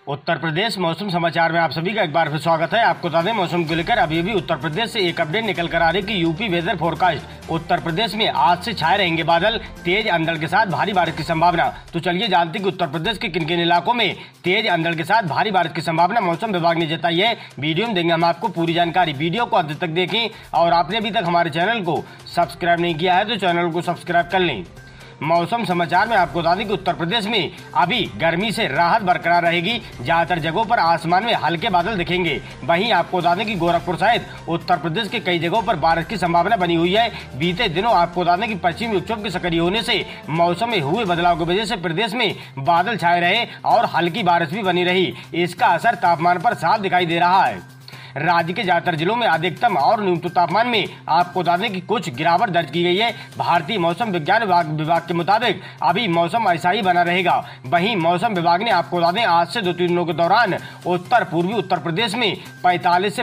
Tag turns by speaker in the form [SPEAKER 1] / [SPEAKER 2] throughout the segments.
[SPEAKER 1] उत्तर प्रदेश मौसम समाचार में आप सभी का एक बार फिर स्वागत है। आपको बता दें मौसम को लेकर अभी उत्तर प्रदेश से एक अपडेट निकल कर आ रही कि UP weather forecast Uttar Pradesh में आज से छाए रहेंगे बादल, तेज अंधड़ के साथ भारी बारिश की संभावना। तो चलिए जानते हैं कि उत्तर प्रदेश के किन किन इलाकों में तेज अंधड़ के साथ भारी बारिश की संभावना मौसम विभाग ने जताई है। वीडियो में देंगे हम आपको पूरी जानकारी। वीडियो को अंत तक देखें और आपने अभी तक हमारे चैनल को सब्सक्राइब नहीं किया है तो चैनल को सब्सक्राइब कर लें। मौसम समाचार में आपको बता दें कि उत्तर प्रदेश में अभी गर्मी से राहत बरकरार रहेगी। ज्यादातर जगहों पर आसमान में हल्के बादल दिखेंगे। वहीं आपको बता दें कि गोरखपुर सहित उत्तर प्रदेश के कई जगहों पर बारिश की संभावना बनी हुई है। बीते दिनों आपको बता दें कि पश्चिमी विक्षोभ के सक्रिय होने से मौसम में हुए बदलाव की वजह से प्रदेश में बादल छाए रहे और हल्की बारिश भी बनी रही। इसका असर तापमान पर साफ दिखाई दे रहा है। राज्य के ज्यादातर जिलों में अधिकतम और न्यूनतम तापमान में आपको बता दें कि कुछ गिरावट दर्ज की गई है। भारतीय मौसम विज्ञान विभाग के मुताबिक अभी मौसम ऐसा ही बना रहेगा। वहीं मौसम विभाग ने आपको बता दें आज से 2-3 दिनों के दौरान उत्तर पूर्वी उत्तर प्रदेश में 45 से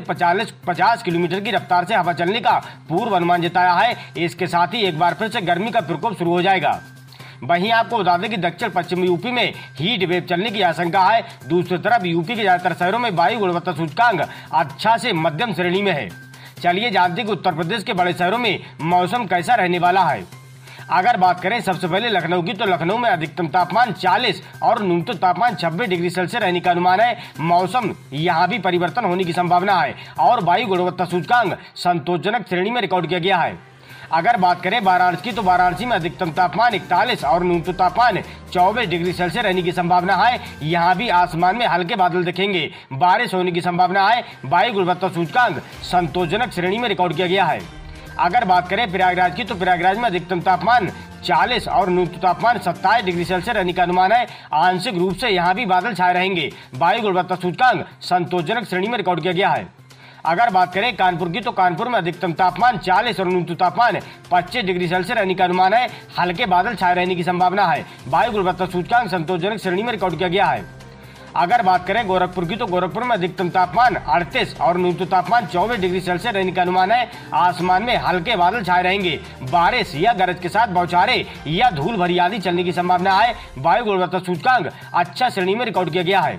[SPEAKER 1] 50 किलोमीटर की रफ्तार से हवा चलने का पूर्व अनुमान जताया है। इसके साथ ही एक बार फिर से गर्मी का प्रकोप शुरू हो जाएगा। वहीं आपको बता दें कि दक्षिण पश्चिमी यूपी में हीट वेव चलने की आशंका है। दूसरी तरफ यूपी के ज्यादातर शहरों में वायु गुणवत्ता सूचकांक अच्छा से मध्यम श्रेणी में है। चलिए जानते हैं कि उत्तर प्रदेश के बड़े शहरों में मौसम कैसा रहने वाला है। अगर बात करें सबसे पहले लखनऊ की, तो लखनऊ में अधिकतम तापमान 40 और न्यूनतम तापमान 26 डिग्री सेल्सियस रहने का अनुमान है। मौसम यहाँ भी परिवर्तन होने की संभावना है और वायु गुणवत्ता सूचकांक संतोषजनक श्रेणी में रिकॉर्ड किया गया है। अगर बात करें वाराणसी की, तो वाराणसी में अधिकतम तापमान 41 और न्यूनतम तापमान 24 डिग्री सेल्सियस रहने की संभावना है। यहाँ भी आसमान में हल्के बादल दिखेंगे, बारिश होने की संभावना है। वायु गुणवत्ता सूचकांक संतोषजनक श्रेणी में रिकॉर्ड किया गया है। अगर बात करें प्रयागराज की, तो प्रयागराज में अधिकतम तापमान 40 और न्यूनतम तापमान 27 डिग्री सेल्सियस रहने का अनुमान है। आंशिक रूप से यहाँ भी बादल छाए रहेंगे। वायु गुणवत्ता सूचकांक संतोषजनक श्रेणी में रिकॉर्ड किया गया है। अगर बात करें कानपुर की, तो कानपुर में अधिकतम तापमान 40 और न्यूनतम तापमान 25 डिग्री सेल्सियस रहने का अनुमान है। हल्के बादल छाए रहने की संभावना है। वायु गुणवत्ता सूचकांक संतोषजनक श्रेणी में रिकॉर्ड किया गया है। अगर बात करें गोरखपुर की, तो गोरखपुर में अधिकतम तापमान 38 और न्यूनतम तापमान 24 डिग्री सेल्सियस रहने का अनुमान है। आसमान में हल्के बादल छाए रहेंगे। बारिश या गरज के साथ बौछारें या धूल भरी आंधी चलने की संभावना है। वायु गुणवत्ता सूचकांक अच्छा श्रेणी में रिकॉर्ड किया गया है।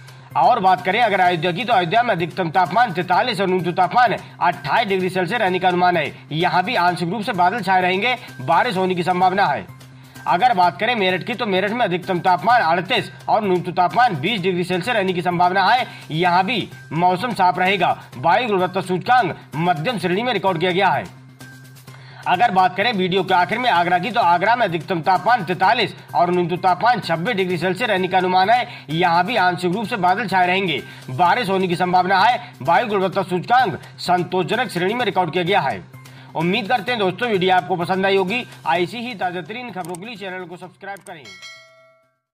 [SPEAKER 1] और बात करें अगर अयोध्या की, तो अयोध्या में अधिकतम तापमान 43 और न्यूनतम तापमान 28 डिग्री सेल्सियस रहने का अनुमान है। यहाँ भी आंशिक रूप से बादल छाए रहेंगे, बारिश होने की संभावना है। अगर बात करें मेरठ की, तो मेरठ में अधिकतम तापमान 38 और न्यूनतम तापमान 20 डिग्री सेल्सियस रहने की संभावना है। यहाँ भी मौसम साफ रहेगा। वायु गुणवत्ता सूचकांक मध्यम श्रेणी में रिकॉर्ड किया गया है। अगर बात करें वीडियो के आखिर में आगरा की, तो आगरा में अधिकतम तापमान 43 और न्यूनतम तापमान 26 डिग्री सेल्सियस रहने का अनुमान है। यहाँ भी आंशिक रूप से बादल छाए रहेंगे, बारिश होने की संभावना है। वायु गुणवत्ता सूचकांक संतोषजनक श्रेणी में रिकॉर्ड किया गया है। उम्मीद करते हैं दोस्तों वीडियो आपको पसंद आई होगी। ऐसी ही ताजा तरीन खबरों के लिए चैनल को सब्सक्राइब करें।